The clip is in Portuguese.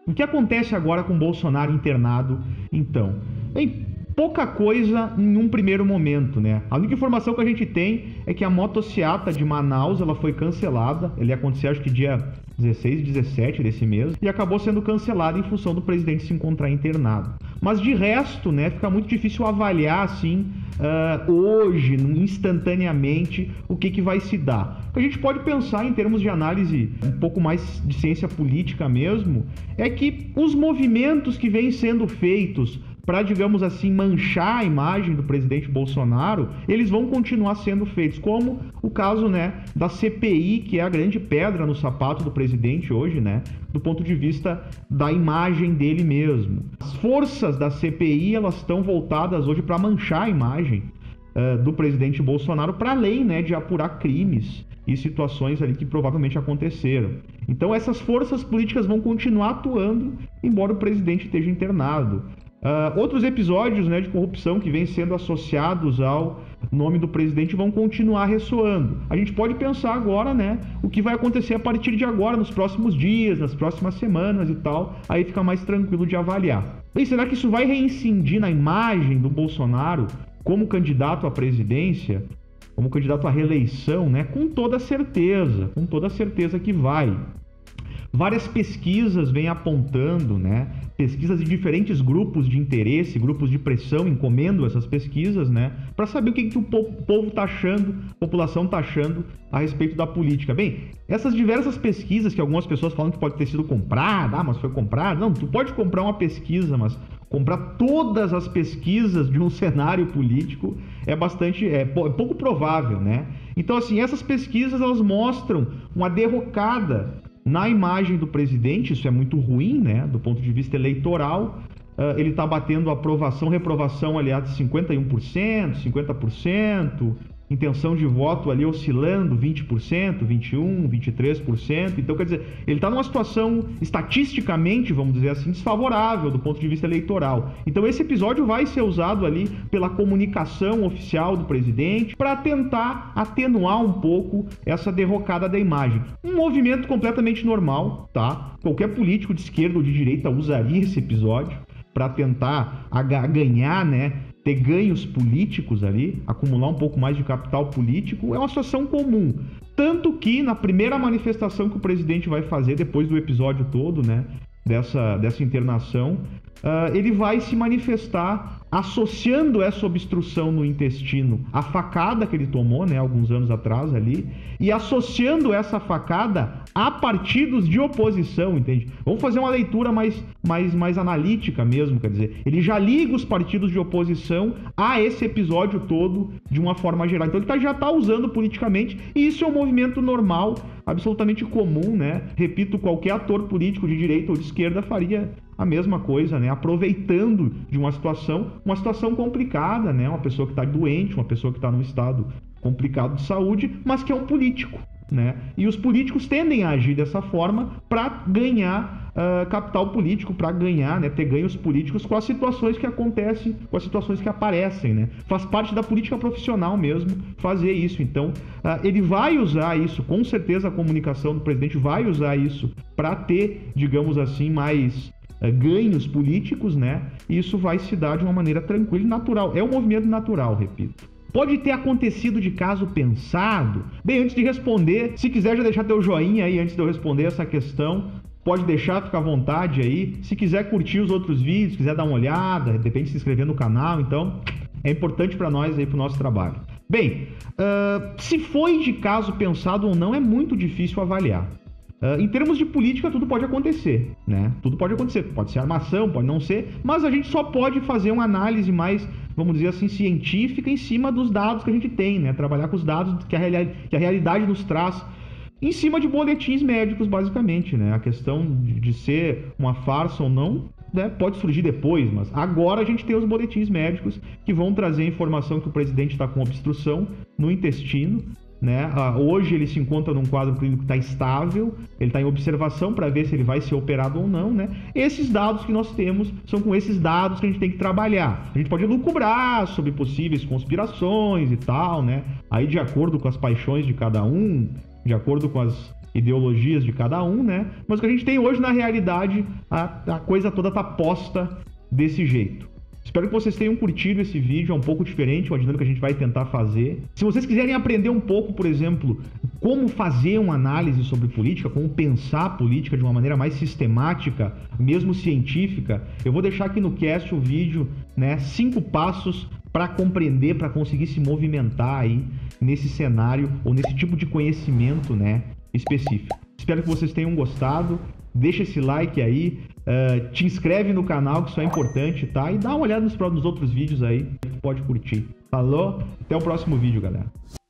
O que acontece agora com Bolsonaro internado, então? Bem, pouca coisa em um primeiro momento, né? A única informação que a gente tem é que a motociata de Manaus, ela foi cancelada. Ele ia acontecer, acho que dia 16, 17 desse mês, e acabou sendo cancelada em função do presidente se encontrar internado. Mas de resto, né, fica muito difícil avaliar, assim, hoje, instantaneamente, o que vai se dar. O que a gente pode pensar em termos de análise um pouco mais de ciência política mesmo, é que os movimentos que vêm sendo feitos para, digamos assim, manchar a imagem do presidente Bolsonaro, eles vão continuar sendo feitos, como o caso, né, da CPI, que é a grande pedra no sapato do presidente hoje, né, do ponto de vista da imagem dele mesmo. As forças da CPI, elas estão voltadas hoje para manchar a imagem do presidente Bolsonaro, para além, né, de apurar crimes e situações ali que provavelmente aconteceram. Então essas forças políticas vão continuar atuando, embora o presidente esteja internado. Outros episódios, né, de corrupção que vêm sendo associados ao nome do presidente vão continuar ressoando. A gente pode pensar agora, né, o que vai acontecer a partir de agora, nos próximos dias, nas próximas semanas e tal, aí fica mais tranquilo de avaliar. E será que isso vai reincidir na imagem do Bolsonaro como candidato à presidência, como candidato à reeleição, né? Com toda certeza que vai. Várias pesquisas vêm apontando, né? Pesquisas de diferentes grupos de interesse, grupos de pressão, encomendam essas pesquisas, né? Para saber o que o povo está achando, a população está achando a respeito da política. Bem, essas diversas pesquisas que algumas pessoas falam que pode ter sido comprada, mas foi comprada. Não, tu pode comprar uma pesquisa, mas comprar todas as pesquisas de um cenário político é pouco provável, né? Então, assim, essas pesquisas, elas mostram uma derrocada na imagem do presidente. Isso é muito ruim, né, do ponto de vista eleitoral. Ele está batendo aprovação, reprovação, aliás, de 51%, 50%, intenção de voto ali oscilando 20%, 21%, 23%. Então, quer dizer, ele está numa situação estatisticamente, vamos dizer assim, desfavorável do ponto de vista eleitoral. Então, esse episódio vai ser usado ali pela comunicação oficial do presidente para tentar atenuar um pouco essa derrocada da imagem. Um movimento completamente normal, tá? Qualquer político de esquerda ou de direita usaria esse episódio para tentar ganhar, né? Ter ganhos políticos ali, acumular um pouco mais de capital político, é uma situação comum. Tanto que na primeira manifestação que o presidente vai fazer, depois do episódio todo, né, dessa internação, ele vai se manifestar associando essa obstrução no intestino à facada que ele tomou, né, alguns anos atrás ali, e associando essa facada a partidos de oposição, entende? Vamos fazer uma leitura mais analítica mesmo, quer dizer, ele já liga os partidos de oposição a esse episódio todo de uma forma geral. Então ele já está usando politicamente, e isso é um movimento normal, absolutamente comum, né? Repito, qualquer ator político de direita ou de esquerda faria a mesma coisa, né? Aproveitando de uma situação complicada, né? Uma pessoa que está doente, uma pessoa que está num estado complicado de saúde, mas que é um político, né? E os políticos tendem a agir dessa forma para ganhar capital político, para ganhar, né, ter ganhos políticos com as situações que acontecem, com as situações que aparecem, né? Faz parte da política profissional mesmo fazer isso. Então, ele vai usar isso, com certeza a comunicação do presidente vai usar isso para ter, digamos assim, mais ganhos políticos, né? E isso vai se dar de uma maneira tranquila e natural. É um movimento natural, repito. Pode ter acontecido de caso pensado? Bem, antes de responder, se quiser já deixar teu joinha aí antes de eu responder essa questão, pode deixar, fica à vontade aí. Se quiser curtir os outros vídeos, quiser dar uma olhada, de repente se inscrever no canal, então é importante para nós aí, para o nosso trabalho. Bem, se foi de caso pensado ou não, é muito difícil avaliar. Em termos de política, tudo pode acontecer, né? Tudo pode acontecer. Pode ser armação, pode não ser, mas a gente só pode fazer uma análise mais, vamos dizer assim, científica em cima dos dados que a gente tem, né? Trabalhar com os dados que a realidade nos traz, em cima de boletins médicos, basicamente, né? A questão de ser uma farsa ou não, né, pode surgir depois, mas agora a gente tem os boletins médicos que vão trazer a informação que o presidente está com obstrução no intestino, né? Hoje ele se encontra num quadro clínico que está estável, ele está em observação para ver se ele vai ser operado ou não, né? Esses dados que nós temos são com esses dados que a gente tem que trabalhar. A gente pode lucubrar sobre possíveis conspirações e tal, né? Aí de acordo com as paixões de cada um, de acordo com as ideologias de cada um, né? Mas o que a gente tem hoje, na realidade, a coisa toda tá posta desse jeito. Espero que vocês tenham curtido esse vídeo, é um pouco diferente, uma dinâmica que a gente vai tentar fazer. Se vocês quiserem aprender um pouco, por exemplo, como fazer uma análise sobre política, como pensar a política de uma maneira mais sistemática, mesmo científica, eu vou deixar aqui no cast o vídeo, né, 5 passos para compreender, para conseguir se movimentar aí nesse cenário ou nesse tipo de conhecimento, né, específico. Espero que vocês tenham gostado. Deixa esse like aí, te inscreve no canal, que isso é importante, tá? E dá uma olhada nos outros vídeos aí, que tu pode curtir. Falou? Até o próximo vídeo, galera.